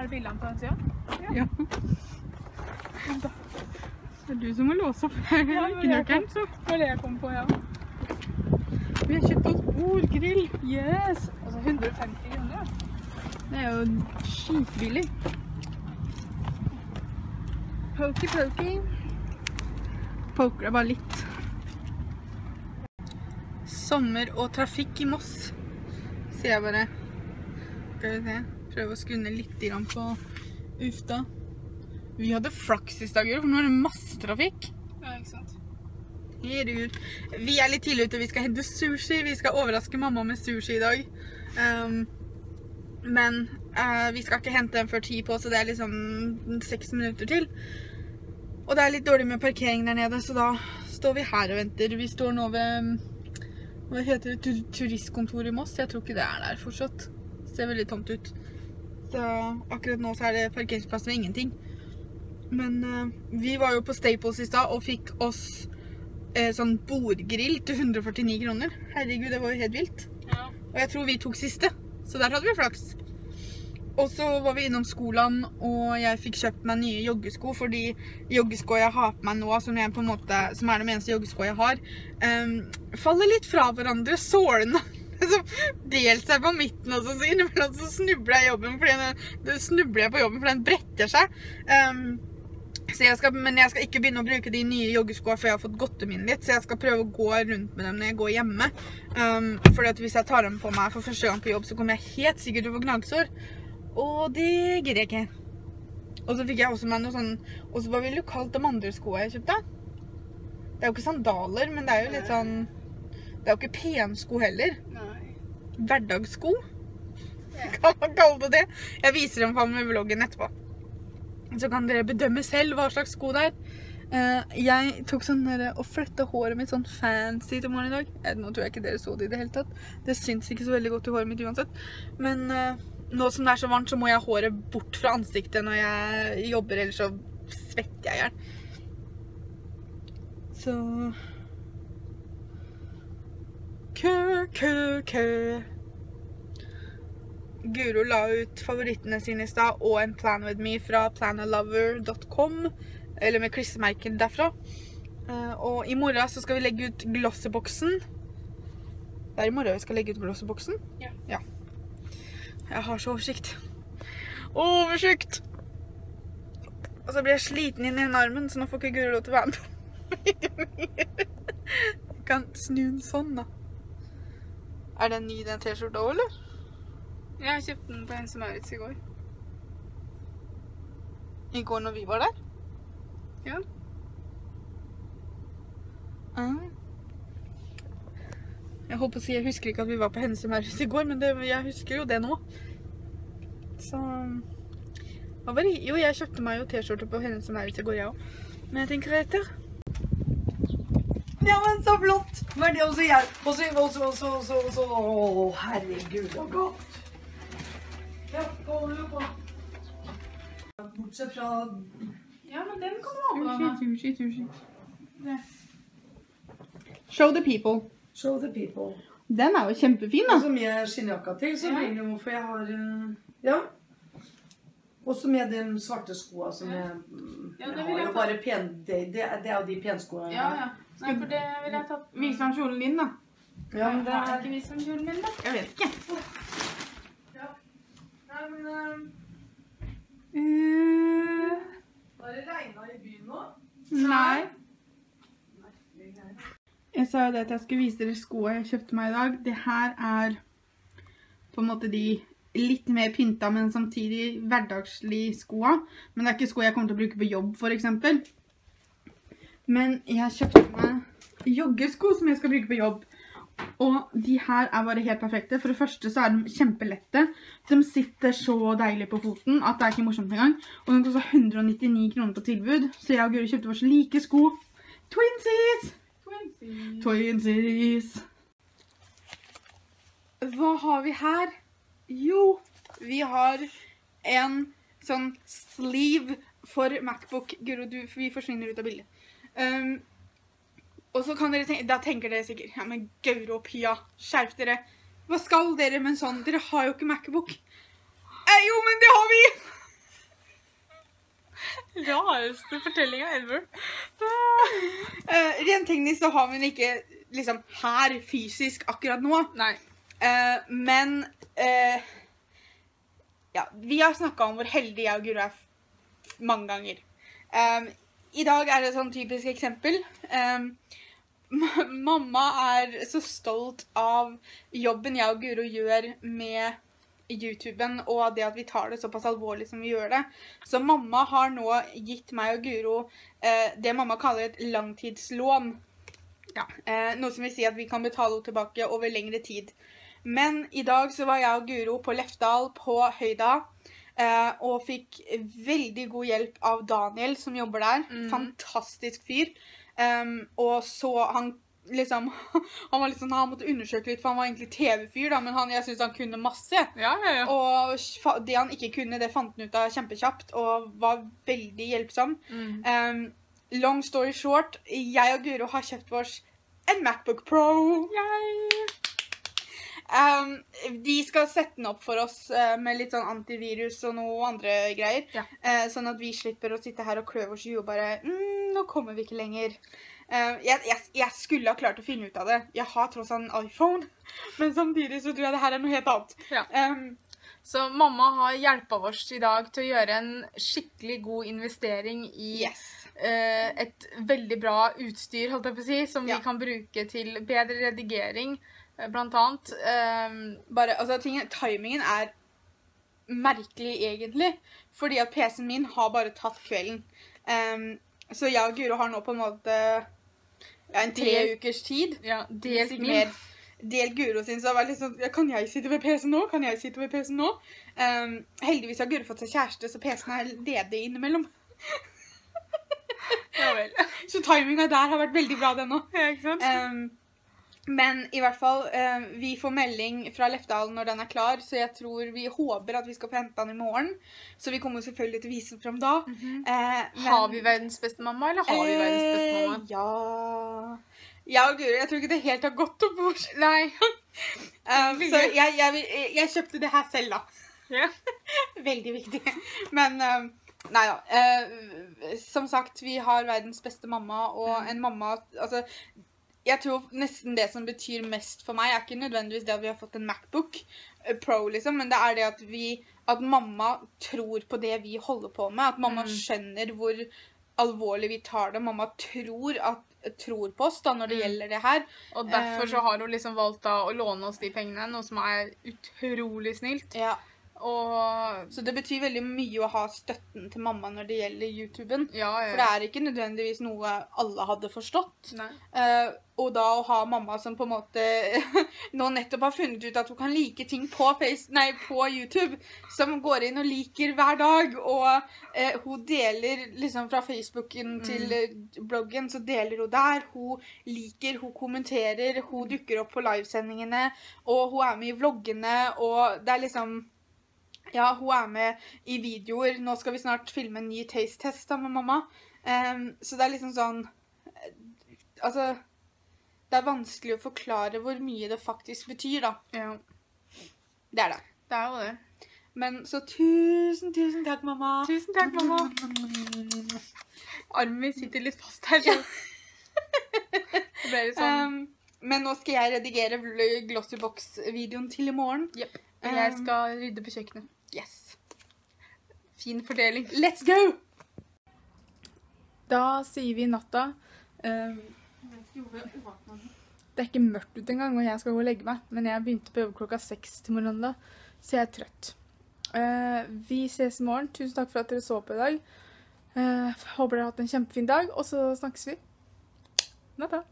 det bildene på den siden? Ja. Det du som må låse opp nøkkelen, så. Det var det jeg kom på, ja. Vi har kjøpt oss bordgrill. Yes! Altså 150 kroner, Det jo skitbillig. Pokey. Poker det bare litt. Sommer og trafikk i Moss. Ser jeg bare. Skal vi se. Prøve å skunne litt grann på Ufta. Vi hadde flaks i dag, for nå det masse trafikk. Ja, ikke sant? Herregud. Vi litt tidlig ute, vi skal hente sushi. Vi skal overraske mamma med sushi i dag. Men vi skal ikke hente den før 10 på, så det liksom 6 minutter til. Og det litt dårlig med parkering der nede, så da står vi her og venter. Vi står nå ved, hva heter det, turistkontor i Moss. Jeg tror ikke det der fortsatt. Det ser veldig tomt ut. Så akkurat nå så det parkeringsplass med ingenting. Men vi var jo på Staples i stad og fikk oss sånn bordgrill til 149 kroner. Herregud, det var jo helt vilt. Ja. Og jeg tror vi tok siste, så der hadde vi flaks. Og så var vi innom skolen, og jeg fikk kjøpt meg nye joggesko, fordi joggesko jeg har på meg nå, som det eneste joggesko jeg har, faller litt fra hverandre, sålene. Så delte seg på midten også, så innimellom så snubler jeg på jobben, for den bretter seg. Men jeg skal ikke begynne å bruke de nye joggeskoene før jeg har fått gått dem inn litt, så jeg skal prøve å gå rundt med dem når jeg går hjemme. Fordi at hvis jeg tar dem på meg for første gang på jobb, så kommer jeg helt sikkert til å få gnagsår. Og det gidder jeg ikke. Og så fikk jeg også meg noe sånn, og så var vi jo kalt de andre skoene jeg kjøpte. Det jo ikke sandaler, men det jo litt sånn, det jo ikke pensko heller. Nei. Hverdagssko. Kan man kalle det det? Jeg viser dem med vloggen etterpå. Så kan dere bedømme selv hva slags sko det Jeg tok sånn der og flettet håret mitt sånn fancy til morgen i dag. Nå tror jeg ikke dere så det i det hele tatt. Det syns ikke så veldig godt i håret mitt uansett. Men nå som det så varmt, så må jeg ha håret bort fra ansiktet når jeg jobber, ellers så svetter jeg ihjel. Så kø. Guro la ut favorittene sine i stad, og en Plan With Me fra planalover.com, eller med klistremerken derfra. Og i morgen så skal vi legge ut glosseboksen. Det i morgen vi skal legge ut glosseboksen? Ja. Jeg har så oversikt. Oversikt! Og så blir jeg sliten inn i en armen, så nå får ikke Guro lov til å være med. Jeg kan snu den sånn da. Det en ny den t-skjorta også, eller? Jeg kjøpte den på Hennes & Mauritz i går. I går når vi var der? Ja. Jeg holdt på å si, jeg husker ikke at vi var på Hennes & Mauritz i går, men jeg husker jo det nå. Så jo, jeg kjøpte meg jo t-skjorte på Hennes & Mauritz i går, ja. Men jeg tenker etter. Ja, men så flott! Men det også jeg. Herregud, så godt. Ja, holder du på. Bortsett fra... Ja, men den kan du ha på deg. Sushi. Show the people. Show the people. Den jo kjempefin da. Og så med skinnjakka til, så blir det jo for jeg har... Ja. Og så med de svarte skoene som jeg har jo bare pen... Det jo de penskoene. Ja. Nei, for det vil jeg ta på. Vis om kjolen din da. Ja, men det ikke vis om kjolen min da. Jeg vet ikke. Ja. Nei, men... Har det regnet i byen nå? Nei. Jeg sa jo det at jeg skulle vise dere skoene jeg kjøpte meg i dag. Det her på en måte de litt mer pynta, men samtidig hverdagslige skoene. Men det ikke sko jeg kommer til å bruke på jobb, for eksempel. Men jeg kjøpte meg joggesko som jeg skal bruke på jobb. Og de her bare helt perfekte. For det første så de kjempelette. De sitter så deilig på foten at det ikke morsomt engang. Og de koster 199 kroner på tilbud. Så jeg og Guri kjøpte oss like sko. Twinsies! Twinsies! Hva har vi her? Jo, vi har en sånn sleeve for MacBook. Guro, vi forsvinner ut av bildet. Og så kan dere tenke, da tenker dere sikkert, ja, men Guro og Pia, skjerp dere. Hva skal dere med en sånn? Dere har jo ikke MacBook. Jo, men det har vi! rareste fortellingen ever. Rent teknisk så har vi den ikke liksom her fysisk akkurat nå. Nei. Men ja, vi har snakket om hvor heldige jeg og Guro er mange ganger. I dag er det et sånn typisk eksempel. Mamma er så stolt av jobben jeg og Guro gjør med YouTuben, og det at vi tar det såpass alvorlig som vi gjør det. Så mamma har nå gitt meg og Guro det mamma kaller et langtidslån. Ja. Noe som vil si at vi kan betale henne tilbake over lengre tid. Men i dag så var jeg og Guro på Lefdal på Høyda, og fikk veldig god hjelp av Daniel som jobber der. Fantastisk fyr. Og så han liksom, han var litt sånn, han måtte undersøke litt, for han var egentlig TV-fyr da, men jeg synes han kunne masse. Ja. Og det han ikke kunne, det fant han ut av kjempekjapt, og var veldig hjelpsom. Long story short, jeg og Guro har kjøpt oss en MacBook Pro. De skal sette den opp for oss med litt sånn antivirus og noe andre greier. Ja. Sånn at vi slipper å sitte her og kløve oss i og bare, nå kommer vi ikke lenger. Jeg skulle ha klart å finne ut av det. Jeg har tross en iPhone, men samtidig så tror jeg det her er noe helt annet. Ja. Så mamma har hjulpet oss i dag til å gjøre en skikkelig god investering i et veldig bra utstyr, holdt jeg på å si, som vi kan bruke til bedre redigering, blant annet. Altså, timingen er merkelig egentlig, fordi at PC-en min har bare tatt kvelden. Så jeg og Guro har nå på en måte en 3 ukers tid. Ja, delt min. Del Guro sin, så det var litt sånn, kan jeg sitte ved PC nå? Kan jeg sitte ved PC nå? Heldigvis har Guro fått seg kjæreste, så PC-en er ledig innimellom. Ja vel. Så timingen der har vært veldig bra den nå. Ja, ikke sant? Men i hvert fall, vi får melding fra Lefdal når den er klar, så jeg tror vi håper at vi skal få hente den i morgen. Så vi kommer selvfølgelig til å vise den frem da. Har vi verdens beste mamma, eller har vi verdens beste mamma? Ja. Ja, Guro, jeg tror ikke det helt har gått opp bort. Nei. Så jeg kjøpte det her selv da. Ja. Veldig viktig. Men, nei da. Som sagt, vi har verdens beste mamma, og en mamma, altså, jeg tror nesten det som betyr mest for meg er ikke nødvendigvis det at vi har fått en MacBook Pro, liksom, men det er det at mamma tror på det vi holder på med, at mamma skjønner hvor alvorlig vi tar det. Mamma tror på oss da når det gjelder det her. Og derfor så har hun liksom valgt da å låne oss de pengene, noe som er utrolig snilt. Ja. Så det betyr veldig mye å ha støtten til mamma når det gjelder YouTuben. Ja. For det er ikke nødvendigvis noe alle hadde forstått. Nei. Og da å ha mamma som på en måte nå nettopp har funnet ut at hun kan like ting på YouTube, som går inn og liker hver dag, og hun deler liksom fra Facebooken til bloggen, så deler hun der, hun liker, hun kommenterer, hun dukker opp på livesendingene, og hun er med i vloggene, og det er liksom, ja, hun er med i videoer. Nå skal vi snart filme en ny taste-test da med mamma, så det er liksom sånn, altså, det er vanskelig å forklare hvor mye det faktisk betyr da. Ja. Det er det. Det er jo det. Men så tusen takk, mamma. Tusen takk, mamma. Armen min sitter litt fast her. Ja. Det ble litt sånn. Men nå skal jeg redigere Glossybox-videoen til i morgen. Yep. Og jeg skal rydde på kjøkkenet. Yes. Fin fordeling. Let's go! Da sier vi natta. Det er ikke mørkt ut engang, og jeg skal gå og legge meg. Men jeg begynte på jobb 6 til morgenen da, så jeg er trøtt. Vi ses i morgen. Tusen takk for at dere så på i dag. Håper dere har hatt en kjempefin dag, og så snakkes vi. Natta!